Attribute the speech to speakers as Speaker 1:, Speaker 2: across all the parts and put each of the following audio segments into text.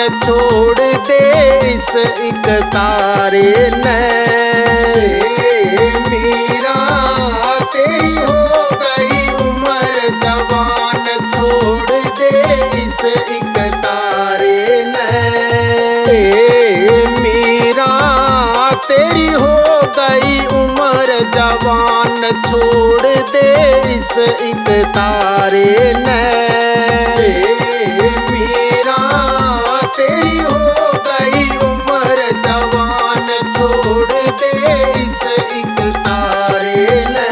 Speaker 1: छोड़ दे इस एक तारे ने। मीरा तेरी हो गई उम्र जवान, छोड़ दे इस एक तारे ने। मीरा तेरी हो गई उम्र जवान, छोड़ दे इस एक तारे ने। मीरा तेरी हो गई उम्र जवान, छोड़ दे इस एक तारे ने।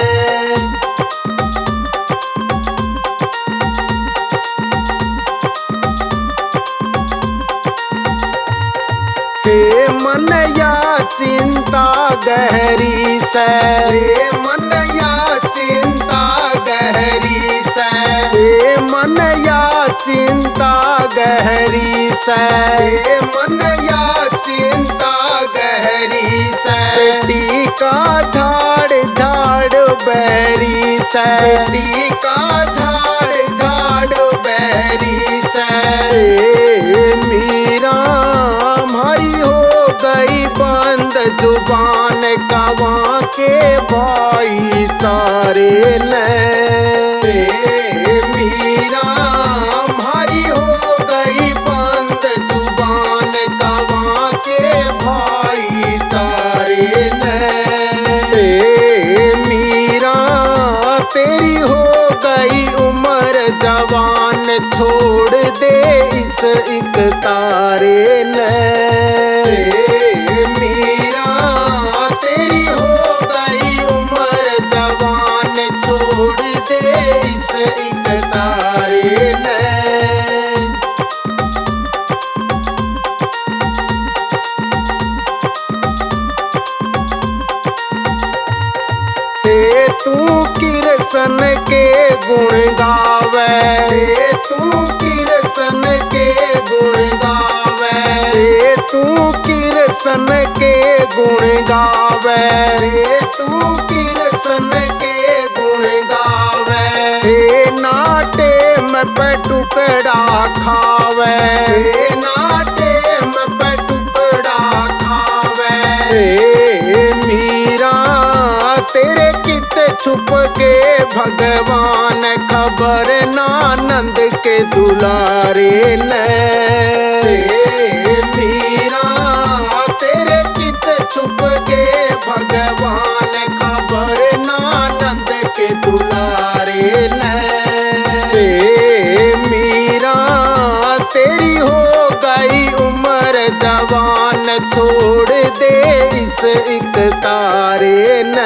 Speaker 1: हे मन या चिंता गहरी से, हे मन या चिंता गहरी से, हे मन या चिंता गहरी से, हे मन या चिंता गहरी से। टीका झाड़ झाड़ बैरी से, टीका झाड़ झाड़ बैरी से। मीरा हमारी हो गई बंद जुबान, कवां के भाईचारे ने। मीरा हमारी हो गई बंद जुबान, कवां के भाईचारे ने। मीरा तेरी हो गई उम्र जवान, छोड़ दे इस एक तारे ने। मीरा तेरी हो गई उम्र जवान, छोड़ दे इस एक तारे ने। तू किरसन के गुण गावे, तू किरसन के गुण गावे, तू किरसन के गुण गावे, तू किरसन के गुण गावे। हे नाटे में पे टुकड़ा खावे, नाटे में पे टुकड़ा खावे। मीरा तेरे कित छुप के भगवान, खबर नानंद के दुलारे ने। मीरा तेरे कित छुप के भगवान, खबर नानंद के दुलारे ने। मीरा तेरी हो गई उम्र जवान, छोड़ दे इस एक तारे ने।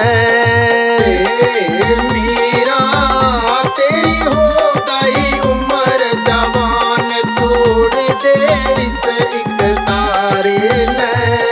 Speaker 1: मीरा तेरी हो गई उम्र जवान, छोड़ दे इस एक तारे ने।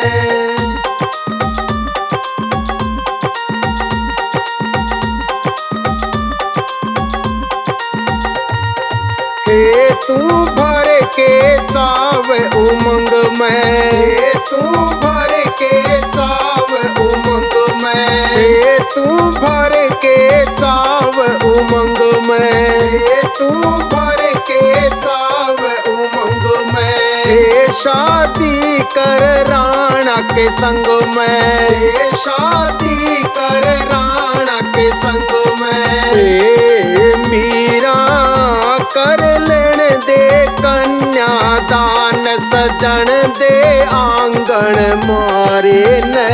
Speaker 1: हे तू भर के चाव उमंग में, तू भर के चाव उमंग में, तू भर के चाव उमंग में, तू भर के चाव उमंग में। शादी कर राणा के संग में, शादी कर राणा के संग में। मीरा कर लेन दे कन्यादान, सजन दे आंगन मारे ने।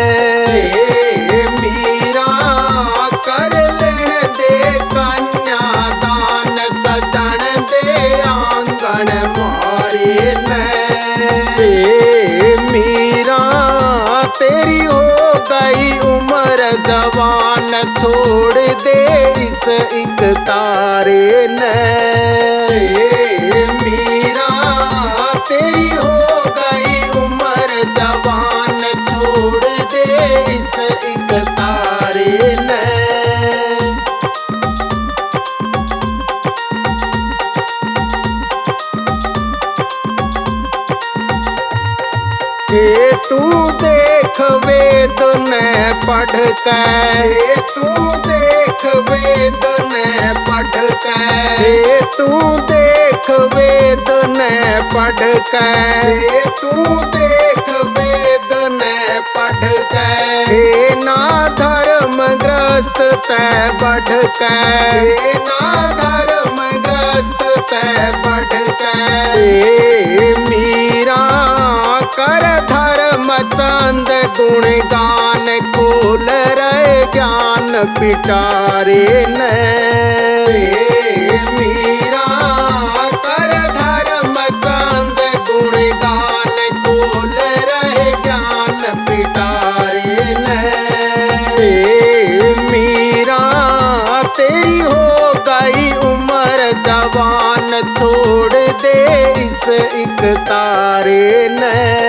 Speaker 1: मीरा कर लेन दे कन्यादान, सजन दे आंगन मारे ने। मीरा तेरी हो गई उम्र जवान, छोड़ दे इस एक तारे ने। मीरा तेरी हो गई उम्र जवान, छोड़ दे इस एक तारे ने। हे तू देख वेद ने पढ़ के, तू देख वेद ने पढ़ के, तू देख देख वेद ने पढ़ के, तू देख वेद ने पढ़ के, हे ना धर्म ग्रस्त तै बढ़ के, ना धर्म ग्रस्त तै बढ़ के। मीरा कर धर्म चंद गुण गान, खोल रहे ज्ञान पिटारे ने। मीरा कर धर्म चंद गुण गान, खोल रहे ज्ञान पिटारे ने। मीरा तेरी हो गई उम्र जवान, छोड़ दे इस एक तारे ने।